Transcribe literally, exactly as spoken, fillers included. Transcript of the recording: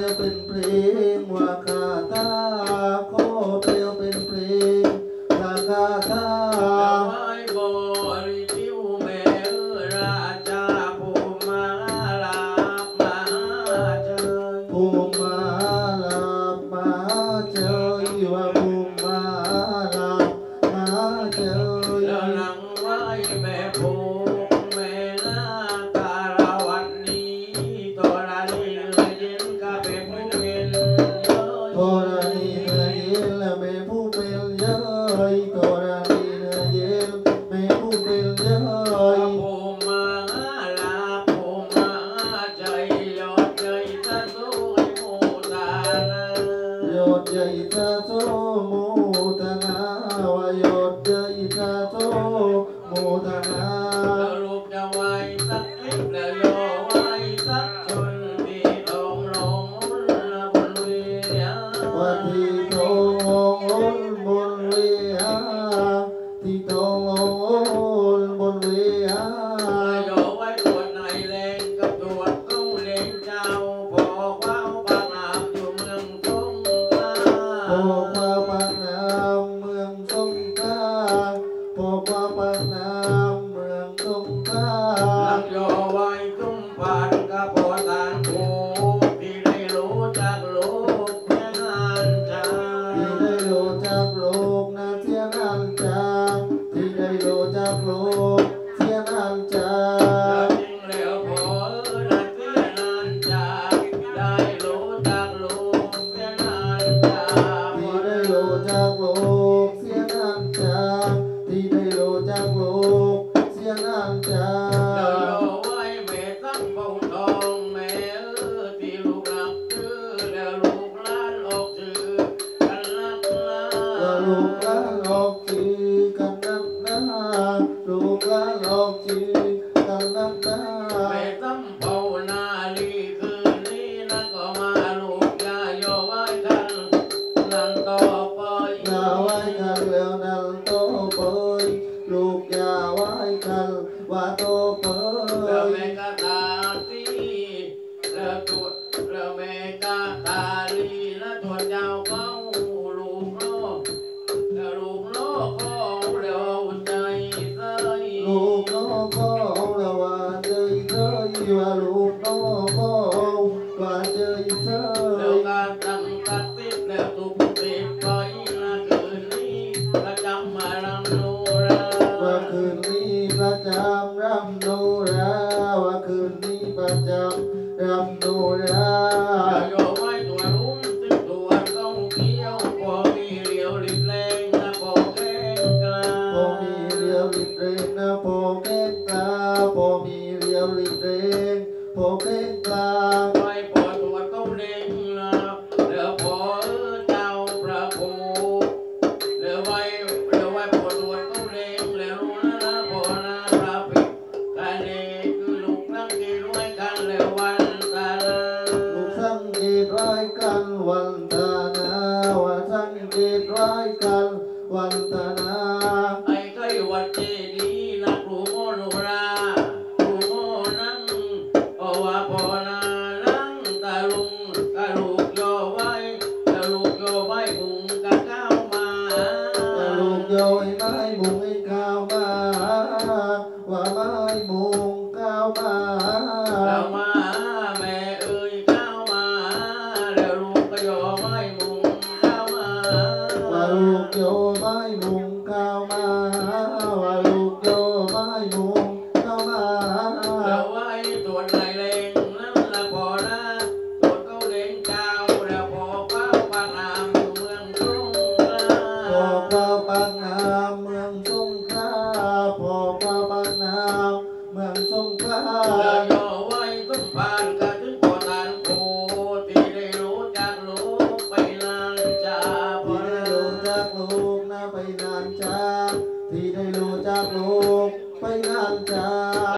ลวเป็นเพลงว่าคาถาขอเพลวเป็นเพลงราคาถาไว้บริจิวเมราชาภูมาลามาเจยภูมาลามาเจยว่าภูมาลามาเจยแล้วหลังไว้แม่ภูแม่นาการวันนี้ตัวละนี่เลยเย็นกะเป็นผู้เป็นตัวละนี่เลยเย็นและแม่ผู้เป็นเย้ยตัวละนี่เลยเย็นแม่ผู้เป็นเย้ยภูมาลาภูมาใจยอดใจตะโซโมตาลายอดใหญ่ตาโตโมตนาวายอดใหญ่ตาโตโมตนาแล้วลูกจะไว้สักนิดแล้วย่อไว้สักชนที่ต้องร้องละบนเวียวันที่ตองโอนบนเวียที่ตองโอนบนเวียย่อไว้ตัวไหนแรงกับตัวเขาเล่นเจ้าพอว้าวบางน้ำอยู่เมืองสงขลาพอว่าปากน้ำเมืองสงขลาพอว่าปากน้ำเมืองสงขลาหลังย่อไว้ตุ้มผ่านกับพอตานโคที่ได้รู้จักโลกแม่นานจาที่ได้รู้จักโลกนะเสียนานจาที่ได้รู้จักโลกเสียนานจาจริงแล้วพอได้เสียนานจาได้รู้จักโลกเสียนานจาที่ได้รู้จักโลกเสียนานจาที่ได้รู้จักโลกเสียนานจาแล้วย่อไว้แม่ตั้งเฝ้าทองแม่เออที่ลูกรักชื่อแล้วลูกหลานออกชื่อกันนักหนาก็ลูกหลานออกชื่อกันนักหนาลูกหลานออกชื่อกันนักหนาแม่ตั้งเฝ้านาลีคืนนี้นะก็มาลูกยาย่อไว้กันนั่นต่อไปอย่าไว้กันแล้วนั่นโตเปยลูกอย่าไว้กันว่าโตเปแล้วยแม่กาตาตีแล้วตัวแล้วแม่กาตาลีนะตัวเจ้าเขาลูกโลกแล้วลูกโลกของเราใจใสลูกน้องก็เราว่าเจยเจยว่าลูกน้องก็ว่าเจยเจแล้วยการตั้งตัดติดแล้วตุกติดไปนะคืนนี้ประจำมาลังโนราว่าคืนนี้ประจำรำโนราว่าคืนนี้ประจำรำโนราโยไว้ตัวรุ่มตึงตัวเขาเกี่ยวพอมีเรียวริบแรงนะพอแข็งกล้าพอมีเรียวริดเรงนะพอแก่งกล้าพอมีเรียวริดเรงพอแก่งกล้าไว้พอตัวเขาเด้งนะแล้วพอเจ้าพระโคแล้วไว้แล้วไว้พอตัวเขาเด้งแล้วนะนะพอนะพระปิกันเองคือลูกนั่งกินไว้กันแล้ววันตาลาลูกสังเกตไว้กันวันตานาว่าสังเกตไว้กันวันตานาไอ้ไก่วัดเจดีนะครูโมโนราครูโมนั่งเพราะว่าพอนานั่งตาลุงตาลูกย่อไว้ตาลูกย่อไว้มุงกะก้าวมาตาลูกโยยไม้มุงให้ก้าวมาว่าไม้มุงก้าวมาแล้วมาแม่เอ่ยก้าวมาแล้วลูกก็ย่อไม้มุงก้าวมาว่าลูกโยไม้มุงก้าวมาว่าลูกโยไม้มุงก้าวมาแล้วไว้ตัวไหนเล่งนั่นละพอนะตัวเขาเล่งเจ้าแล้วพอเป้าปากน้ำอยู่เมืองสงขลาพอพระปากน้ำเมืองสงขลาพอพระปากน้ำเมืองสงขลาแล้วย่อไว้